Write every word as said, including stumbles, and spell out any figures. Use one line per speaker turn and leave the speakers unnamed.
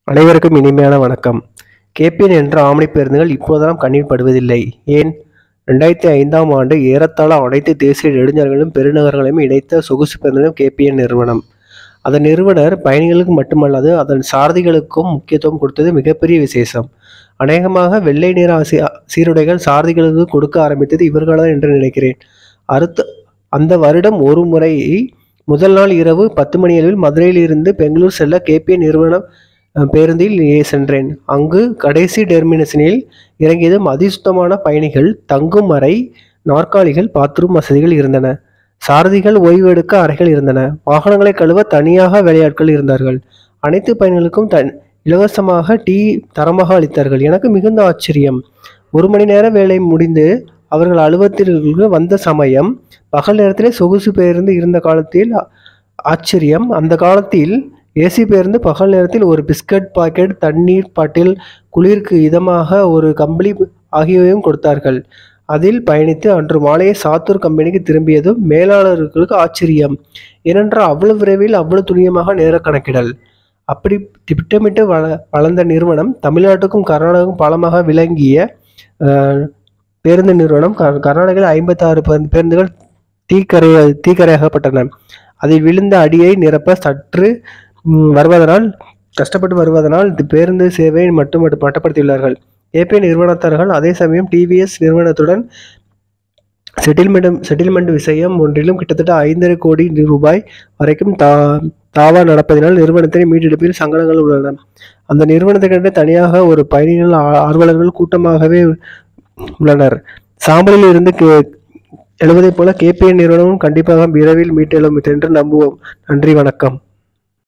அனைவருக்கும் இனிமையான வணக்கம். கே.பி.என் என்ற ஆம்னி பேருந்துகள் இப்போதெல்லாம் கண்ணில் படுவதில்லை. ஏன்? இரண்டாயிரத்தி ஐந்தாம் ஆண்டு ஏறத்தாழ அனைத்து தேசிய நெடுஞ்சாலைகளும் பெருநகரங்களையும் இணைத்த சொகுசு பேருந்துகளும் கே.பி.என் நிறுவனம். அதன் நிறுவனர் பயணிகளுக்கு மட்டுமல்லாது அதன் சாரதிகளுக்கும் முக்கியத்துவம் கொடுத்தது மிகப்பெரிய விசேஷம். அநேகமாக வெள்ளை நிற சீ சீருடைகள் சாரதிகளுக்கு கொடுக்க ஆரம்பித்தது இவர்கள்தான் என்று நினைக்கிறேன். அடுத்த அந்த வருடம் ஒரு முறை முதல் நாள் இரவு பத்து மணியளவில் மதுரையில் இருந்து பெங்களூர் செல்ல கே.பி.என் நிறுவனம் பேருந்தில் சென்றேன். அங்கு கடைசி டெர்மினஸினில் இறங்கியதும் அதிசுத்தமான பயணிகள் தங்கும் அறை, நாற்காலிகள், பாத்ரூம் வசதிகள் இருந்தன. சாரதிகள் ஓய்வெடுக்க அறைகள் இருந்தன. வாகனங்களை கழுவ தனியாக வேலையாட்கள் இருந்தார்கள். அனைத்து பயணிகளுக்கும் தன் இலவசமாக டீ தரமாக அளித்தார்கள். எனக்கு மிகுந்த ஆச்சரியம். ஒரு மணி நேர வேலை முடிந்து அவர்கள் அலுவலகத்திற்கு வந்த சமயம் பகல் நேரத்திலே சொகுசு பேருந்து இருந்த காலத்தில் ஆச்சரியம். அந்த காலத்தில் ஏசி பேருந்து பகல் நேரத்தில் ஒரு பிஸ்கட் பாக்கெட், தண்ணீர் பாட்டில், குளிருக்கு இதமாக ஒரு கம்பளி ஆகியவையும் கொடுத்தார்கள். அதில் பயணித்து அன்று மாலையே சாத்தூர் கம்பெனிக்கு திரும்பியதும் மேலாளர்களுக்கு ஆச்சரியம். ஏனென்றால் அவ்வளவு விரைவில் அவ்வளவு துல்லியமாக நேர கணக்கிடல். அப்படி திட்டமிட்டு வள வளர்ந்த நிறுவனம் தமிழ்நாட்டுக்கும் கர்நாடகாவுக்கும் பாலமாக விளங்கிய பேருந்து நிறுவனம். கர்நாடகாவில் ஐம்பத்தி ஆறு பேருந்துகள் தீக்கரை தீக்கரையாகப்பட்டன. அதில் விழுந்த அடியை நிரப்ப சற்று வருவதனால் கஷ்டப்பட்டு வருவதனால் பேருந்து சேவையை மட்டும் மட்டப்படுத்தியுள்ளார்கள். கே.பி.என் நிறுவனத்தார்கள் அதே சமயம் டிவிஎஸ் நிறுவனத்துடன் செட்டில்மெண்ட் செட்டில்மெண்ட் விஷயம் ஒன்றிலும் கிட்டத்தட்ட ஐந்தரை கோடி ரூபாய் வரைக்கும் தா தாவா நடப்பதினால் நிறுவனத்தினை மீட்டெடுப்பில் சங்கடங்கள் உள்ளன. அந்த நிறுவனத்திற்கென்று தனியாக ஒரு பயணிகள் ஆர்வலர்கள் கூட்டமாகவே உள்ளனர். சாம்பலில் இருந்து எழுவதைப் போல கே.பி.என் நிறுவனமும் கண்டிப்பாக விரைவில் மீட்டெழும் என்று நம்புவோம். நன்றி, வணக்கம்.